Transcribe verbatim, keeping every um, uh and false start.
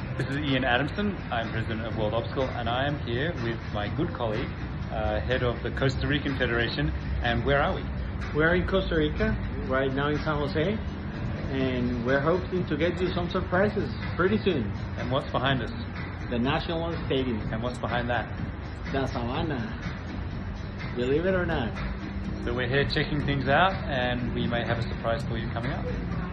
This is Ian Adamson. I'm president of World Obstacle, and I am here with my good colleague, uh, head of the Costa Rican Federation. And where are we? We're in Costa Rica right now in San José, and we're hoping to get you some surprises pretty soon. And what's behind us? The National Stadium. And what's behind that? The Savannah. Believe it or not. So we're here checking things out, and we may have a surprise for you coming up.